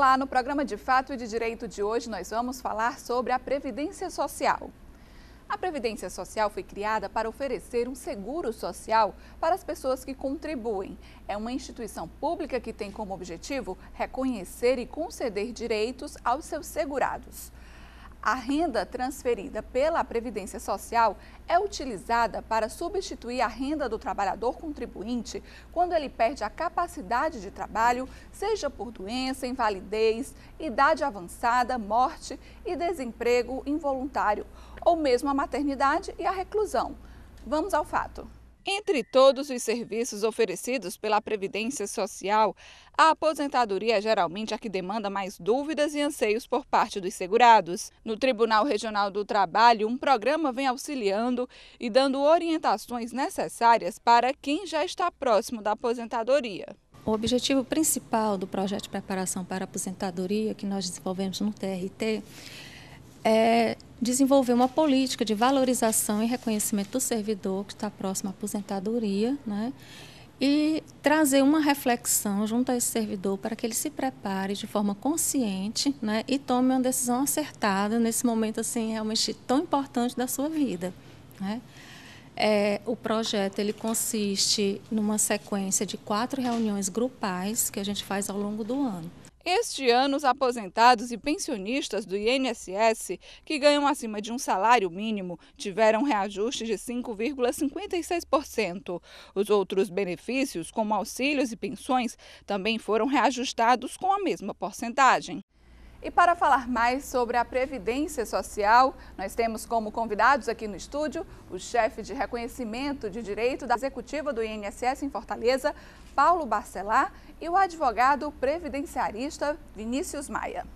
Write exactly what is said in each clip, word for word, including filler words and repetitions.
Olá, no programa de Fato e de Direito de hoje nós vamos falar sobre a Previdência Social. A Previdência Social foi criada para oferecer um seguro social para as pessoas que contribuem. É uma instituição pública que tem como objetivo reconhecer e conceder direitos aos seus segurados. A renda transferida pela Previdência Social é utilizada para substituir a renda do trabalhador contribuinte quando ele perde a capacidade de trabalho, seja por doença, invalidez, idade avançada, morte e desemprego involuntário, ou mesmo a maternidade e a reclusão. Vamos ao fato. Entre todos os serviços oferecidos pela Previdência Social, a aposentadoria é geralmente a que demanda mais dúvidas e anseios por parte dos segurados. No Tribunal Regional do Trabalho, um programa vem auxiliando e dando orientações necessárias para quem já está próximo da aposentadoria. O objetivo principal do projeto de preparação para a aposentadoria que nós desenvolvemos no T R T é desenvolver uma política de valorização e reconhecimento do servidor que está próximo à aposentadoria, né? E trazer uma reflexão junto a esse servidor para que ele se prepare de forma consciente, né? E tome uma decisão acertada nesse momento assim, realmente tão importante da sua vida, né? É, o projeto ele consiste numa sequência de quatro reuniões grupais que a gente faz ao longo do ano. Este ano, os aposentados e pensionistas do I N S S que ganham acima de um salário mínimo tiveram reajuste de cinco vírgula cinquenta e seis por cento. Os outros benefícios, como auxílios e pensões, também foram reajustados com a mesma porcentagem. E para falar mais sobre a Previdência Social, nós temos como convidados aqui no estúdio o chefe de reconhecimento de direito da executiva do I N S S em Fortaleza, Paulo Barcelar, e o advogado previdenciarista Vinícius Maia.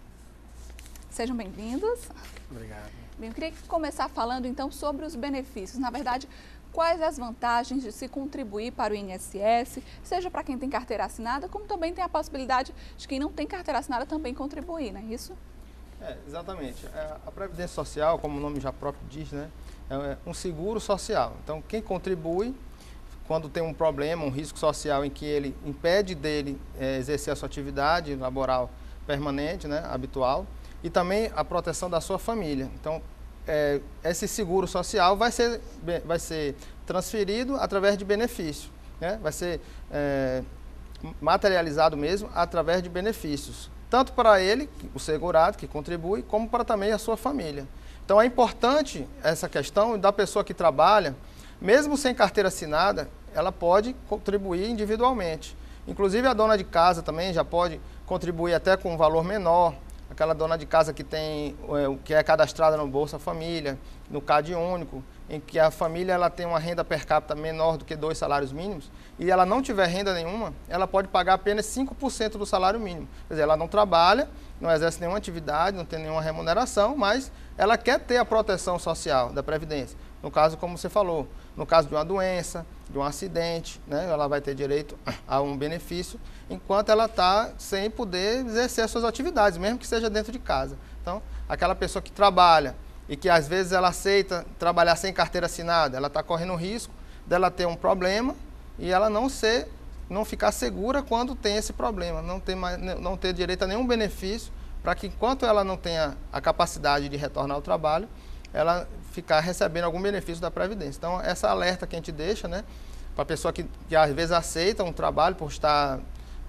Sejam bem-vindos. Obrigado. Bem, eu queria começar falando então sobre os benefícios. Na verdade, quais as vantagens de se contribuir para o I N S S, seja para quem tem carteira assinada, como também tem a possibilidade de quem não tem carteira assinada também contribuir, não é isso? É, exatamente. A Previdência Social, como o nome já próprio diz, né, é um seguro social. Então, quem contribui, quando tem um problema, um risco social em que ele impede dele é, exercer a sua atividade laboral permanente, né, habitual, e também a proteção da sua família. Então, é, esse seguro social vai ser, vai ser transferido através de benefício, né? Vai ser é, materializado mesmo através de benefícios, tanto para ele, o segurado, que contribui, como para também a sua família. Então, é importante essa questão da pessoa que trabalha, mesmo sem carteira assinada, ela pode contribuir individualmente. Inclusive, a dona de casa também já pode contribuir até com um valor menor. Aquela dona de casa que, tem, que é cadastrada no Bolsa Família, no CAD único, em que a família ela tem uma renda per capita menor do que dois salários mínimos, e ela não tiver renda nenhuma, ela pode pagar apenas cinco por cento do salário mínimo. Quer dizer, ela não trabalha, não exerce nenhuma atividade, não tem nenhuma remuneração, mas ela quer ter a proteção social da Previdência. No caso, como você falou, no caso de uma doença, de um acidente, né, ela vai ter direito a um benefício, enquanto ela está sem poder exercer as suas atividades, mesmo que seja dentro de casa. Então, aquela pessoa que trabalha e que às vezes ela aceita trabalhar sem carteira assinada, ela está correndo o risco dela ter um problema e ela não ser, não ficar segura quando tem esse problema, não ter, mais, não ter direito a nenhum benefício, para que enquanto ela não tenha a capacidade de retornar ao trabalho, ela ficar recebendo algum benefício da Previdência. Então, essa alerta que a gente deixa, né, para a pessoa que, que às vezes aceita um trabalho por estar,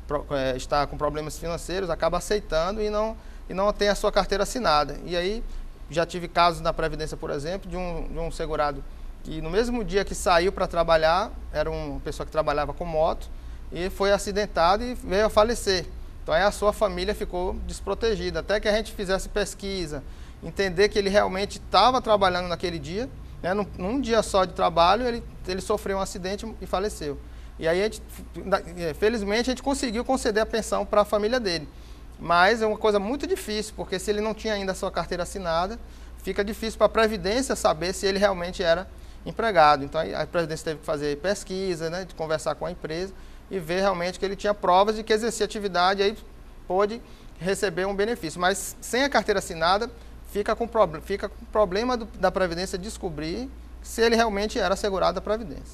é, estar com problemas financeiros, acaba aceitando e não, e não tem a sua carteira assinada. E aí, já tive casos na Previdência, por exemplo, de um, de um segurado que no mesmo dia que saiu para trabalhar, era uma pessoa que trabalhava com moto, e foi acidentado e veio a falecer. Então, aí a sua família ficou desprotegida, até que a gente fizesse pesquisa, entender que ele realmente estava trabalhando naquele dia, né, num, num dia só de trabalho, ele, ele sofreu um acidente e faleceu. E aí, a gente, felizmente, a gente conseguiu conceder a pensão para a família dele. Mas é uma coisa muito difícil, porque se ele não tinha ainda a sua carteira assinada, fica difícil para a Previdência saber se ele realmente era empregado. Então, a Previdência teve que fazer pesquisa, né, de conversar com a empresa e ver realmente que ele tinha provas de que exercia atividade, e aí pôde receber um benefício. Mas sem a carteira assinada, fica com o problema do, da Previdência descobrir se ele realmente era segurado da Previdência.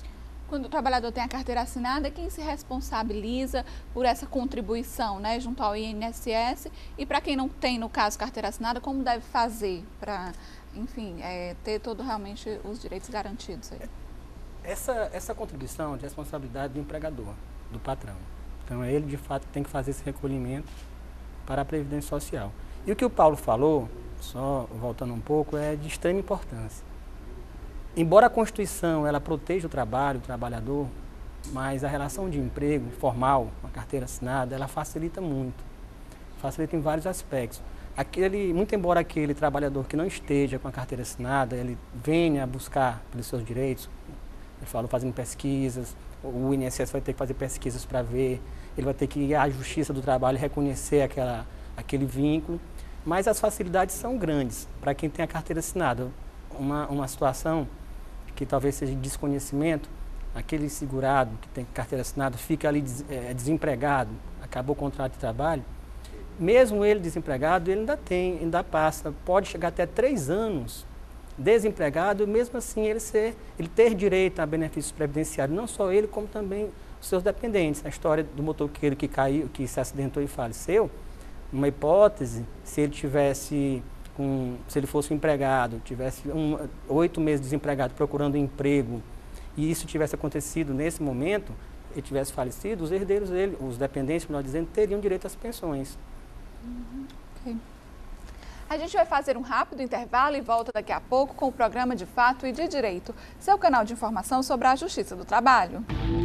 Quando o trabalhador tem a carteira assinada, quem se responsabiliza por essa contribuição, né, junto ao I N S S? E para quem não tem, no caso, carteira assinada, como deve fazer para, enfim, é, ter todo realmente os direitos garantidos aí? Essa, essa contribuição é de responsabilidade do empregador, do patrão. Então, ele, de fato, tem que fazer esse recolhimento para a Previdência Social. E o que o Paulo falou, só voltando um pouco, é de extrema importância. Embora a Constituição ela proteja o trabalho, o trabalhador, mas a relação de emprego formal, uma carteira assinada, ela facilita muito. Facilita em vários aspectos. Aquele, muito embora aquele trabalhador que não esteja com a carteira assinada, ele venha buscar pelos seus direitos, ele falou fazendo pesquisas, o I N S S vai ter que fazer pesquisas para ver, ele vai ter que ir à Justiça do Trabalho e reconhecer aquela, aquele vínculo, mas as facilidades são grandes para quem tem a carteira assinada. Uma, uma situação que talvez seja de desconhecimento, aquele segurado que tem carteira assinada fica ali des, é, desempregado, acabou o contrato de trabalho, mesmo ele desempregado, ele ainda tem, ainda passa, pode chegar até três anos desempregado e mesmo assim ele, ser, ele ter direito a benefícios previdenciários, não só ele, como também os seus dependentes. A história do motoqueiro que caiu, que se acidentou e faleceu, uma hipótese, se ele tivesse... Com, se ele fosse um empregado, tivesse um, oito meses desempregado procurando um emprego, e isso tivesse acontecido nesse momento, ele tivesse falecido, os herdeiros dele, os dependentes, melhor dizendo, teriam direito às pensões. Uhum. Okay. A gente vai fazer um rápido intervalo e volta daqui a pouco com o programa De Fato e de Direito, seu canal de informação sobre a Justiça do Trabalho.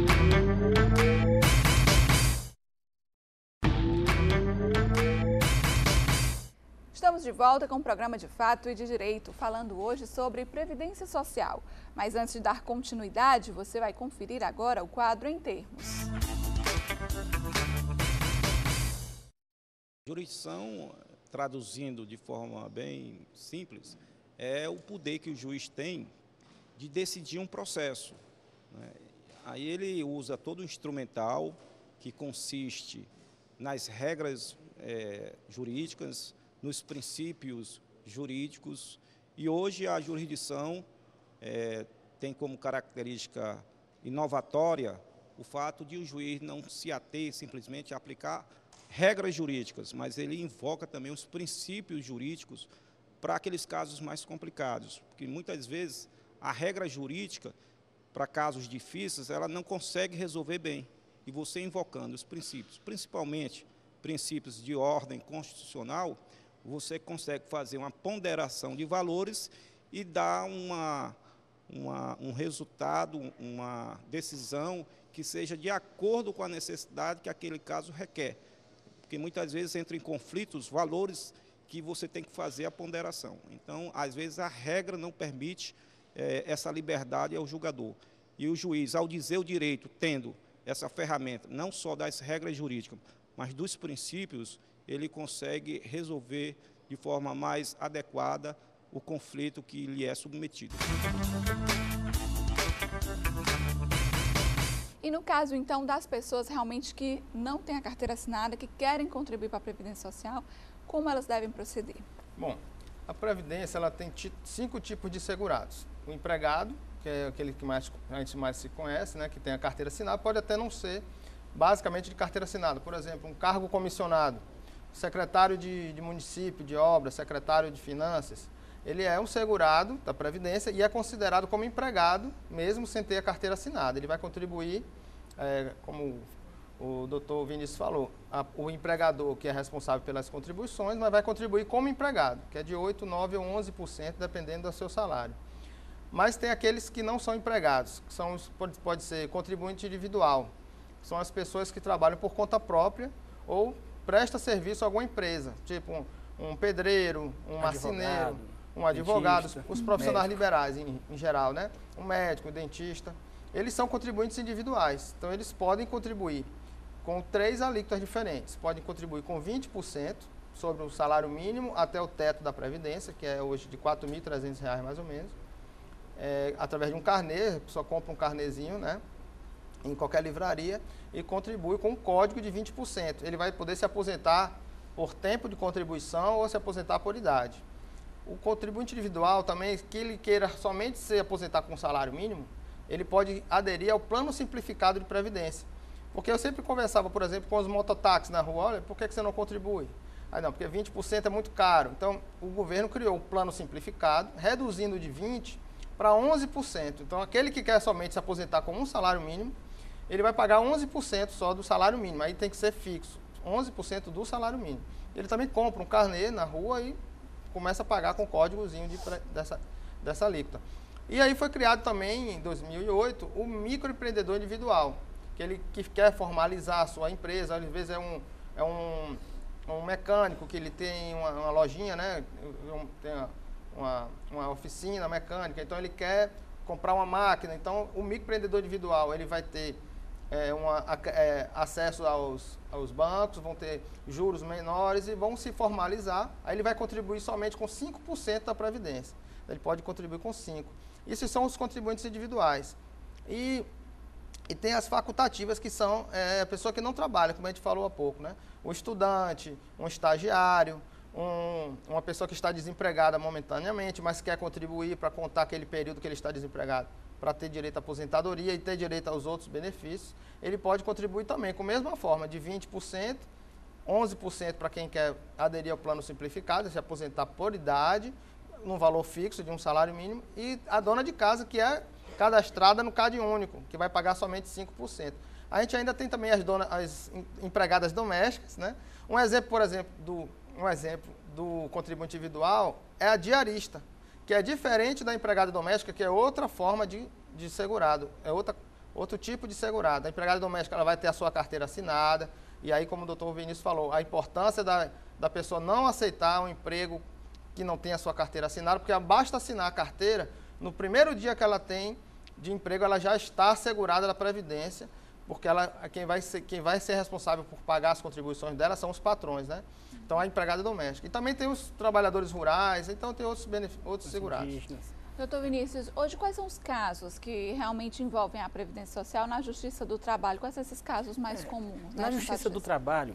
Estamos de volta com o programa De Fato e de Direito, falando hoje sobre Previdência Social. Mas antes de dar continuidade, você vai conferir agora o quadro Em Termos. Jurisdição, traduzindo de forma bem simples, é o poder que o juiz tem de decidir um processo, né? Aí ele usa todo o instrumental que consiste nas regras é, jurídicas, nos princípios jurídicos, e hoje a jurisdição é, tem como característica inovatória o fato de o juiz não se ater simplesmente a aplicar regras jurídicas, mas ele invoca também os princípios jurídicos para aqueles casos mais complicados, porque muitas vezes a regra jurídica, para casos difíceis, ela não consegue resolver bem, e você invocando os princípios, principalmente princípios de ordem constitucional, você consegue fazer uma ponderação de valores e dar uma, uma, um resultado, uma decisão que seja de acordo com a necessidade que aquele caso requer. Porque muitas vezes entra em conflito os valores que você tem que fazer a ponderação. Então, às vezes, a regra não permite é, essa liberdade ao julgador. E o juiz, ao dizer o direito, tendo essa ferramenta, não só das regras jurídicas, mas dos princípios, ele consegue resolver de forma mais adequada o conflito que lhe é submetido. E no caso, então, das pessoas realmente que não têm a carteira assinada, que querem contribuir para a Previdência Social, como elas devem proceder? Bom, a Previdência ela tem cinco tipos de segurados. O empregado, que é aquele que mais, a gente mais se conhece, né, que tem a carteira assinada, pode até não ser basicamente de carteira assinada. Por exemplo, um cargo comissionado, secretário de, de município, de obras, secretário de finanças, ele é um segurado da Previdência e é considerado como empregado, mesmo sem ter a carteira assinada. Ele vai contribuir, é, como o doutor Vinícius falou, a, o empregador que é responsável pelas contribuições, mas vai contribuir como empregado, que é de oito, nove ou onze por cento, dependendo do seu salário. Mas tem aqueles que não são empregados, que são, pode, pode ser contribuinte individual, são as pessoas que trabalham por conta própria ou prestam serviço a alguma empresa, tipo um, um pedreiro, um marceneiro, um advogado, dentista, os profissionais médico. liberais em, em geral, né? Um médico, um dentista, eles são contribuintes individuais, então eles podem contribuir com três alíquotas diferentes. Podem contribuir com vinte por cento sobre o salário mínimo até o teto da Previdência, que é hoje de quatro mil e trezentos reais mais ou menos, é, através de um carnê, a pessoa compra um carnezinho, né? Em qualquer livraria e contribui com um código de vinte por cento. Ele vai poder se aposentar por tempo de contribuição ou se aposentar por idade. O contribuinte individual também, que ele queira somente se aposentar com salário mínimo, ele pode aderir ao plano simplificado de previdência. Porque eu sempre conversava, por exemplo, com os mototáxis na rua, olha, por que você não contribui? Aí não, porque vinte por cento é muito caro. Então, o governo criou um plano simplificado, reduzindo de vinte por cento para onze por cento. Então, aquele que quer somente se aposentar com um salário mínimo, ele vai pagar onze por cento só do salário mínimo. Aí tem que ser fixo, onze por cento do salário mínimo. Ele também compra um carnê na rua e começa a pagar com o códigozinho de, dessa, dessa alíquota. E aí foi criado também, em dois mil e oito, o microempreendedor individual, que ele que quer formalizar a sua empresa, às vezes é um, é um, um mecânico que ele tem uma, uma lojinha, né? Tem uma, uma oficina mecânica, então ele quer comprar uma máquina. Então, o microempreendedor individual, ele vai ter é, uma, é, acesso aos, aos bancos, vão ter juros menores e vão se formalizar. Aí ele vai contribuir somente com cinco por cento da Previdência. Ele pode contribuir com cinco por cento. Esses são os contribuintes individuais. E, e tem as facultativas, que são é, a pessoa que não trabalha, como a gente falou há pouco, né? O estudante, um estagiário, um, uma pessoa que está desempregada momentaneamente, mas quer contribuir para contar aquele período que ele está desempregado, para ter direito à aposentadoria e ter direito aos outros benefícios. Ele pode contribuir também com a mesma forma, de vinte por cento, onze por cento para quem quer aderir ao plano simplificado, se aposentar por idade, num valor fixo de um salário mínimo, e a dona de casa, que é cadastrada no Cade Único, que vai pagar somente cinco por cento. A gente ainda tem também as, donas, as empregadas domésticas, né? Um exemplo, por exemplo, do, um exemplo do contribuinte individual é a diarista, que é diferente da empregada doméstica, que é outra forma de, de segurado, é outra, outro tipo de segurado. A empregada doméstica, ela vai ter a sua carteira assinada, e aí, como o doutor Vinícius falou, a importância da, da pessoa não aceitar um emprego que não tem a sua carteira assinada, porque basta assinar a carteira, no primeiro dia que ela tem de emprego, ela já está assegurada da Previdência, porque ela, quem, vai ser, quem vai ser responsável por pagar as contribuições dela são os patrões, né? Então, a empregada doméstica. E também tem os trabalhadores rurais, então tem outros, outros segurados. Doutor Vinícius, hoje quais são os casos que realmente envolvem a Previdência Social na Justiça do Trabalho? Quais são esses casos mais é, comuns? Na Justiça, Justiça do Trabalho,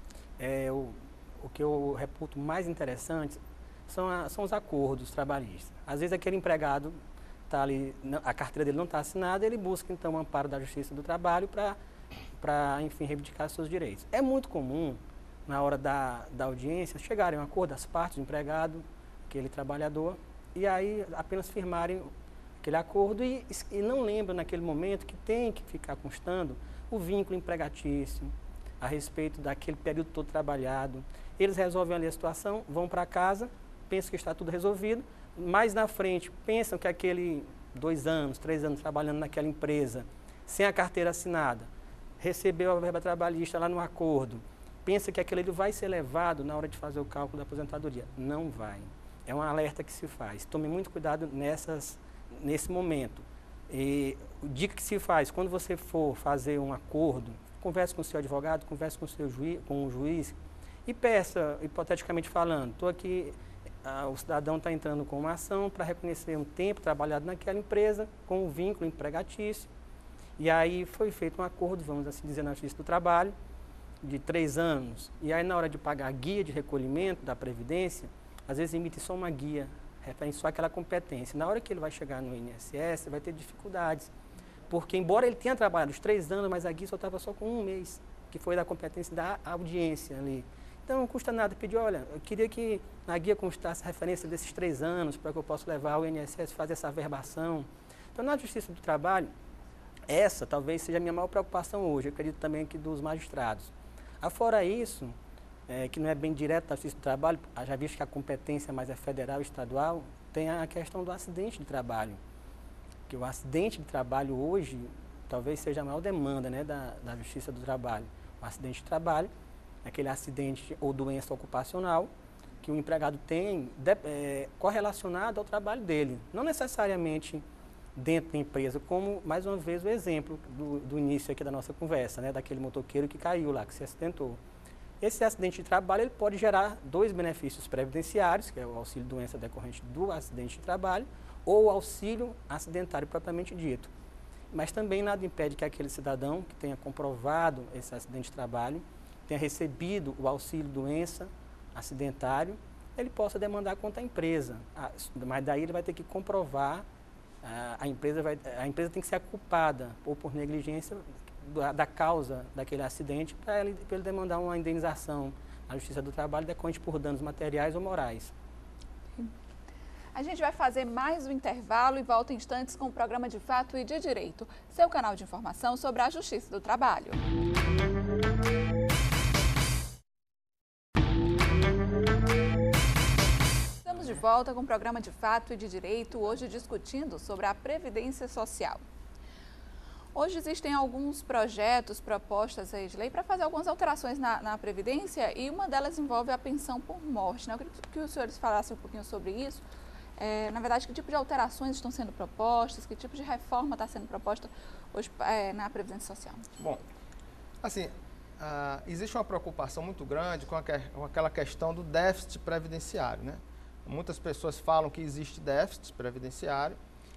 é, o, o que eu reputo mais interessante são, a, são os acordos trabalhistas. Às vezes aquele empregado tá ali, a carteira dele não está assinada, ele busca então um amparo da Justiça do Trabalho para, enfim, reivindicar seus direitos. É muito comum, na hora da, da audiência, chegarem a um acordo das partes, do empregado, aquele trabalhador, e aí apenas firmarem aquele acordo e, e não lembram naquele momento que tem que ficar constando o vínculo empregatício a respeito daquele período todo trabalhado. Eles resolvem ali a situação, vão para casa, pensam que está tudo resolvido, mais na frente pensam que aquele dois anos, três anos trabalhando naquela empresa, sem a carteira assinada, recebeu a verba trabalhista lá no acordo, pensa que aquele vai ser levado na hora de fazer o cálculo da aposentadoria. Não vai. É um alerta que se faz. Tome muito cuidado nessas, nesse momento. E dica que se faz, quando você for fazer um acordo, converse com o seu advogado, converse com o seu juiz, com o juiz e peça, hipoteticamente falando, estou aqui, ah, o cidadão está entrando com uma ação para reconhecer um tempo trabalhado naquela empresa com um vínculo empregatício. E aí foi feito um acordo, vamos assim dizer, na Justiça do Trabalho, de três anos. E aí na hora de pagar a guia de recolhimento da Previdência, às vezes emite só uma guia, referente só àquela competência. Na hora que ele vai chegar no I N S S, vai ter dificuldades. Porque, embora ele tenha trabalhado os três anos, mas a guia só estava só com um mês, que foi da competência da audiência ali. Então, não custa nada pedir, olha, eu queria que na guia constasse a referência desses três anos, para que eu possa levar ao I N S S, fazer essa averbação. Então, na Justiça do Trabalho, essa talvez seja a minha maior preocupação hoje, eu acredito também que dos magistrados. Afora isso, é, que não é bem direto da Justiça do Trabalho, já visto que a competência mais é federal e estadual, tem a questão do acidente de trabalho. Que o acidente de trabalho hoje talvez seja a maior demanda, né, da, da Justiça do Trabalho. O acidente de trabalho é aquele acidente ou doença ocupacional que o empregado tem de, é, correlacionado ao trabalho dele. Não necessariamente dentro da empresa, como, mais uma vez, o exemplo do, do início aqui da nossa conversa, né, daquele motoqueiro que caiu lá, que se acidentou. Esse acidente de trabalho ele pode gerar dois benefícios previdenciários, que é o auxílio-doença decorrente do acidente de trabalho, ou o auxílio acidentário propriamente dito. Mas também nada impede que aquele cidadão que tenha comprovado esse acidente de trabalho, tenha recebido o auxílio-doença acidentário, ele possa demandar contra a empresa. Mas daí ele vai ter que comprovar a, a, empresa vai, a empresa tem que ser culpada ou por negligência da, da causa daquele acidente para ele, ele demandar uma indenização à Justiça do Trabalho decorrente por danos materiais ou morais. A gente vai fazer mais um intervalo e volta em instantes com o programa De Fato e de Direito, seu canal de informação sobre a Justiça do Trabalho. Estamos de volta com o programa De Fato e de Direito, hoje discutindo sobre a Previdência Social. Hoje existem alguns projetos, propostas aí de lei para fazer algumas alterações na, na Previdência e uma delas envolve a pensão por morte, né? Eu queria que os senhores falassem um pouquinho sobre isso. É, na verdade, que tipo de alterações estão sendo propostas, que tipo de reforma está sendo proposta hoje é, na Previdência Social? Bom, assim, ah, existe uma preocupação muito grande com, a, com aquela questão do déficit previdenciário, né? Muitas pessoas falam que existe déficit previdenciário,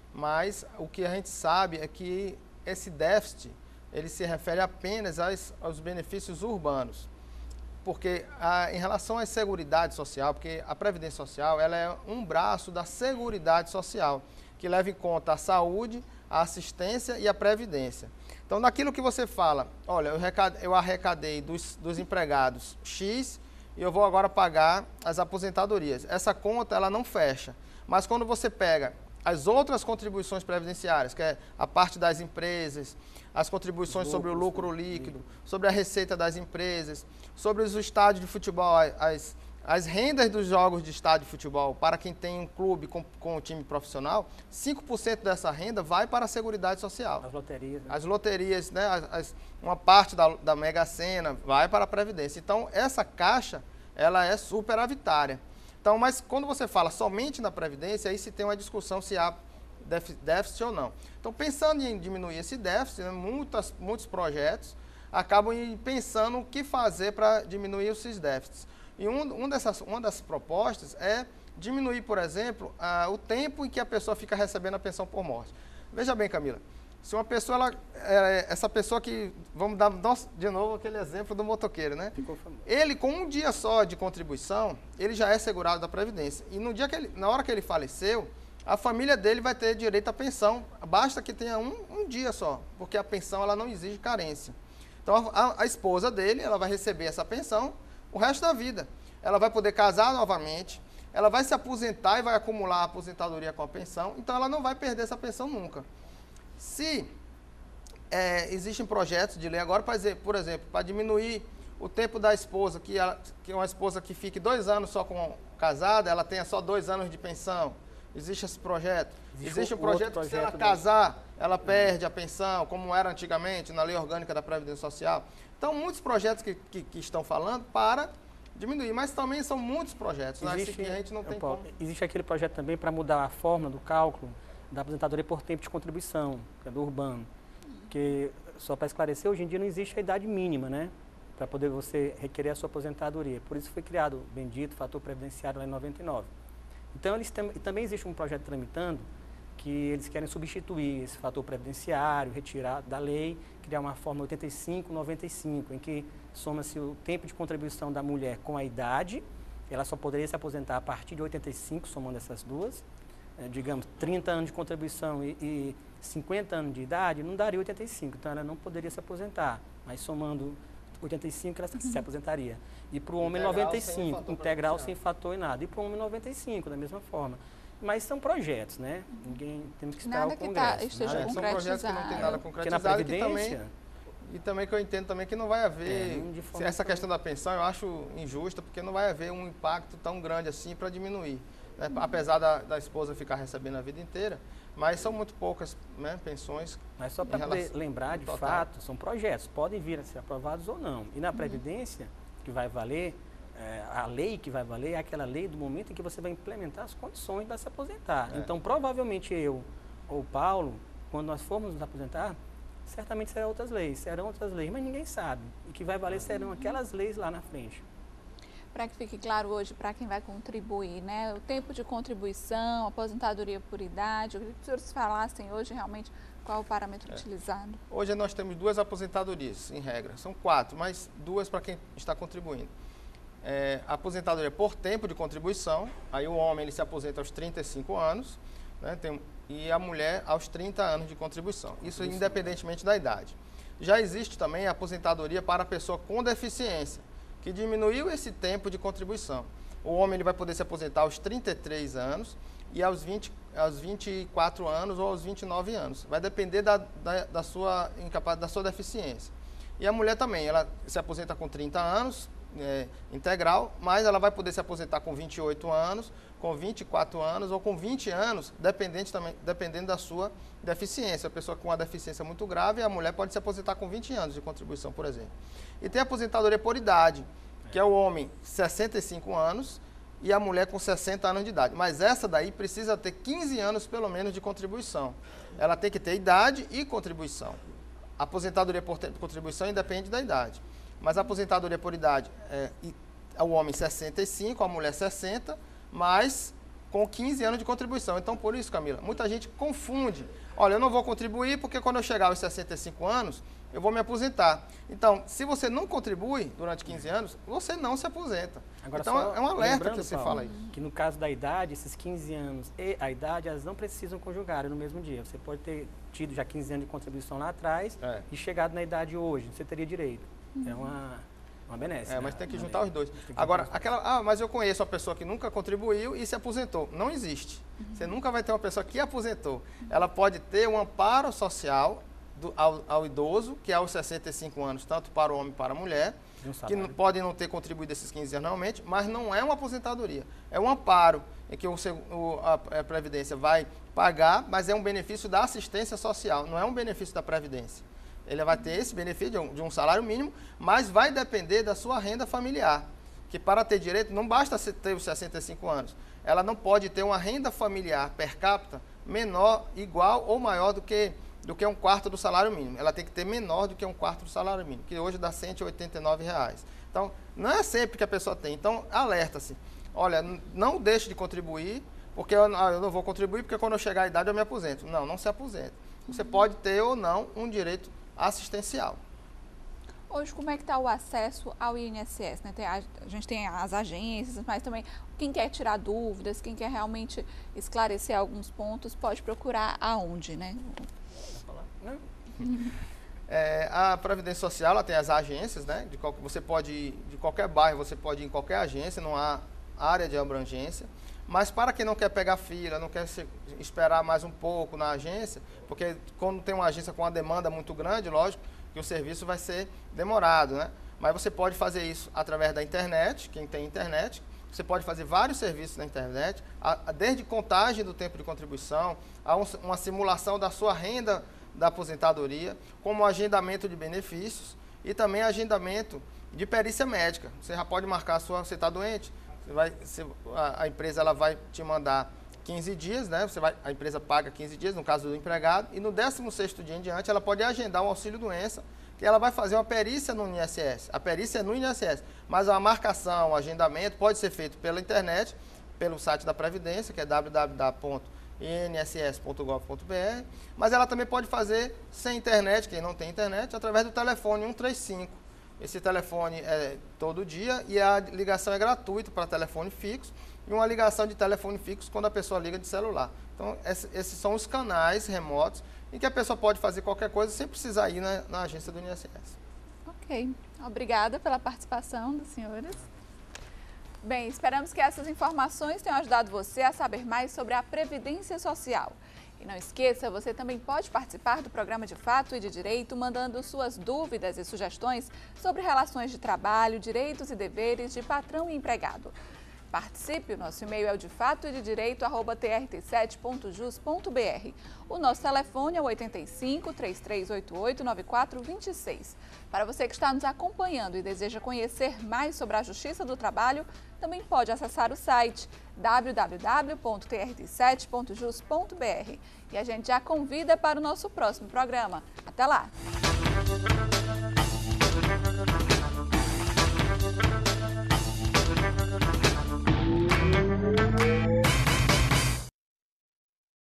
mas o que a gente sabe é que esse déficit, ele se refere apenas aos, aos benefícios urbanos. Porque a, em relação à Seguridade Social, porque a Previdência Social ela é um braço da Seguridade Social, que leva em conta a saúde, a assistência e a previdência. Então, naquilo que você fala, olha, eu, arrecadei, eu arrecadei dos, dos empregados X e eu vou agora pagar as aposentadorias. Essa conta ela não fecha, mas quando você pega as outras contribuições previdenciárias, que é a parte das empresas, as contribuições sobre o lucro líquido, sobre a receita das empresas, sobre os estádios de futebol, as, as rendas dos jogos de estádio de futebol, para quem tem um clube com, com um time profissional, cinco por cento dessa renda vai para a Seguridade Social. As loterias. Né? As loterias, né, as, as, uma parte da, da Mega Sena vai para a Previdência. Então, essa caixa, ela é superavitária. Então, mas quando você fala somente na Previdência, aí se tem uma discussão se há déficit ou não. Então, pensando em diminuir esse déficit, né, muitas, muitos projetos acabam pensando o que fazer para diminuir esses déficits. E um, um dessas, uma das propostas é diminuir, por exemplo, a, o tempo em que a pessoa fica recebendo a pensão por morte. Veja bem, Camila, se uma pessoa, ela, é, essa pessoa que, vamos dar de novo aquele exemplo do motoqueiro, né? Ficou famoso. Ele, com um dia só de contribuição, ele já é segurado da Previdência. E no dia que ele, na hora que ele faleceu, a família dele vai ter direito à pensão, basta que tenha um, um dia só, porque a pensão ela não exige carência. Então, a, a esposa dele, ela vai receber essa pensão o resto da vida. Ela vai poder casar novamente, ela vai se aposentar e vai acumular a aposentadoria com a pensão, então ela não vai perder essa pensão nunca. Se é, existem projetos de lei agora, para dizer, por exemplo, para diminuir o tempo da esposa, que, ela, que uma esposa que fique dois anos só com casada, ela tenha só dois anos de pensão. Existe esse projeto. Existe, Existe um projeto, projeto que se ela casar, ela perde a pensão, como era antigamente na Lei Orgânica da Previdência Social. Então, muitos projetos que, que, que estão falando para diminuir, mas também são muitos projetos. Existe, né? Que a gente não tem Paulo, como. Existe aquele projeto também para mudar a forma do cálculo da aposentadoria por tempo de contribuição, que é do urbano. Que, só para esclarecer, hoje em dia não existe a idade mínima, né? Para poder você requerer a sua aposentadoria. Por isso foi criado o bendito fator previdenciário lá em noventa e nove. Então, eles tam, também existe um projeto tramitando que eles querem substituir esse fator previdenciário, retirar da lei, criar uma forma oitenta e cinco noventa e cinco, em que soma-se o tempo de contribuição da mulher com a idade, ela só poderia se aposentar a partir de oitenta e cinco, somando essas duas, é, digamos, trinta anos de contribuição e, e cinquenta anos de idade, não daria oitenta e cinco, então ela não poderia se aposentar, mas somando oitenta e cinco ela uhum. se aposentaria. E para o homem integral, noventa e cinco, sem integral sem fator e nada. E para o homem noventa e cinco, da mesma forma. Mas são projetos, né? Ninguém, temos que esperar nada o Congresso. Que tá, esteja nada, são projetos que não tem nada concretizado. Porque na Previdência... Que também, e também que eu entendo também que não vai haver... É, essa questão da pensão eu acho injusta, porque não vai haver um impacto tão grande assim para diminuir. Né? Uhum. Apesar da, da esposa ficar recebendo a vida inteira, mas são muito poucas, né, pensões. Mas só para lembrar, de total. fato, são projetos, podem vir a ser aprovados ou não. E na Previdência, uhum. que vai valer, é, a lei que vai valer é aquela lei do momento em que você vai implementar as condições para se aposentar. É. Então, provavelmente eu ou o Paulo, quando nós formos nos aposentar, certamente serão outras leis, serão outras leis, mas ninguém sabe. E que vai valer serão aquelas leis lá na frente. Para que fique claro hoje para quem vai contribuir, né? O tempo de contribuição, aposentadoria por idade, eu queria que os senhores falassem hoje realmente qual o parâmetro é. utilizado. Hoje nós temos duas aposentadorias, em regra, são quatro, mas duas para quem está contribuindo. É, a aposentadoria por tempo de contribuição, aí o homem ele se aposenta aos trinta e cinco anos, né? Tem, e a mulher aos trinta anos de contribuição. Isso, Isso independentemente da idade. Já existe também a aposentadoria para a pessoa com deficiência, que diminuiu esse tempo de contribuição. O homem ele vai poder se aposentar aos trinta e três anos e aos, vinte, aos vinte e quatro anos ou aos vinte e nove anos. Vai depender da, da, da, sua, da sua deficiência. E a mulher também, ela se aposenta com trinta anos, é, integral, mas ela vai poder se aposentar com vinte e oito anos, com vinte e quatro anos ou com vinte anos, dependente também, dependendo da sua deficiência. A pessoa com uma deficiência muito grave, a mulher pode se aposentar com vinte anos de contribuição, por exemplo. E tem a aposentadoria por idade, que é o homem sessenta e cinco anos e a mulher com sessenta anos de idade. Mas essa daí precisa ter quinze anos, pelo menos, de contribuição. Ela tem que ter idade e contribuição. A aposentadoria por contribuição independe da idade. Mas a aposentadoria por idade é o homem sessenta e cinco, a mulher sessenta, mas com quinze anos de contribuição. Então, por isso, Camila, muita gente confunde. Olha, eu não vou contribuir porque quando eu chegar aos sessenta e cinco anos, eu vou me aposentar. Então, se você não contribui durante quinze anos, você não se aposenta. Agora, então, é um alerta que você Paulo, fala aí. Que no caso da idade, esses quinze anos e a idade, elas não precisam conjugar no mesmo dia. Você pode ter tido já quinze anos de contribuição lá atrás é. e chegado na idade hoje, você teria direito. Uhum. É uma, uma benesse. É, mas né? tem que juntar os dois. Agora, aquela, ah, mas eu conheço uma pessoa que nunca contribuiu e se aposentou. Não existe. Uhum. Você nunca vai ter uma pessoa que aposentou. Uhum. Ela pode ter um amparo social do, ao, ao idoso, que é aos sessenta e cinco anos, tanto para o homem como para a mulher, um que não, pode não ter contribuído esses quinze anos realmente, mas não é uma aposentadoria. É um amparo em que o, o, a, a Previdência vai pagar, mas é um benefício da assistência social, não é um benefício da Previdência. Ele vai ter esse benefício de um, de um salário mínimo, mas vai depender da sua renda familiar. Que para ter direito, não basta ter os sessenta e cinco anos. Ela não pode ter uma renda familiar per capita menor, igual ou maior do que, do que um quarto do salário mínimo. Ela tem que ter menor do que um quarto do salário mínimo, que hoje dá cento e oitenta e nove reais. Então, não é sempre que a pessoa tem. Então, alerta-se. Olha, não deixe de contribuir, porque eu, eu não vou contribuir, porque quando eu chegar à idade eu me aposento. Não, não se aposenta. Você pode ter ou não um direito assistencial. Hoje, como é que está o acesso ao I N S S? Né? Tem a, a gente tem as agências, mas também quem quer tirar dúvidas, quem quer realmente esclarecer alguns pontos, pode procurar aonde, né? É, a Previdência Social, ela tem as agências, né? De qual, você pode ir, de qualquer bairro, você pode ir em qualquer agência, não há área de abrangência. Mas para quem não quer pegar fila, não quer se, esperar mais um pouco na agência, porque quando tem uma agência com uma demanda muito grande, lógico que o serviço vai ser demorado, né? Mas você pode fazer isso através da internet, quem tem internet, você pode fazer vários serviços na internet, a, a, desde contagem do tempo de contribuição, a um, uma simulação da sua renda da aposentadoria, como agendamento de benefícios e também agendamento de perícia médica. Você já pode marcar a sua, você está doente, você vai, você, a, a empresa ela vai te mandar quinze dias, né? Você vai, a empresa paga quinze dias, no caso do empregado, e no décimo sexto dia em diante ela pode agendar um auxílio-doença, que ela vai fazer uma perícia no I N S S. A perícia é no I N S S, mas a marcação, o agendamento pode ser feito pela internet, pelo site da Previdência, que é w w w ponto i n s s ponto gov ponto b r, mas ela também pode fazer sem internet, quem não tem internet, através do telefone cento e trinta e cinco. Esse telefone é todo dia e a ligação é gratuita para telefone fixo e uma ligação de telefone fixo quando a pessoa liga de celular. Então, esses são os canais remotos em que a pessoa pode fazer qualquer coisa sem precisar ir na, na agência do I N S S. Ok. Obrigada pela participação dos senhores. Bem, esperamos que essas informações tenham ajudado você a saber mais sobre a Previdência Social. E não esqueça, você também pode participar do programa De Fato e de Direito, mandando suas dúvidas e sugestões sobre relações de trabalho, direitos e deveres de patrão e empregado. Participe, o nosso e-mail é o de fato e de direito arroba t r t sete ponto jus ponto b r. O nosso telefone é o oito cinco, três três oito oito, nove quatro dois seis. Para você que está nos acompanhando e deseja conhecer mais sobre a Justiça do Trabalho, também pode acessar o site w w w ponto t r t sete ponto jus ponto b r. E a gente já convida para o nosso próximo programa. Até lá! Música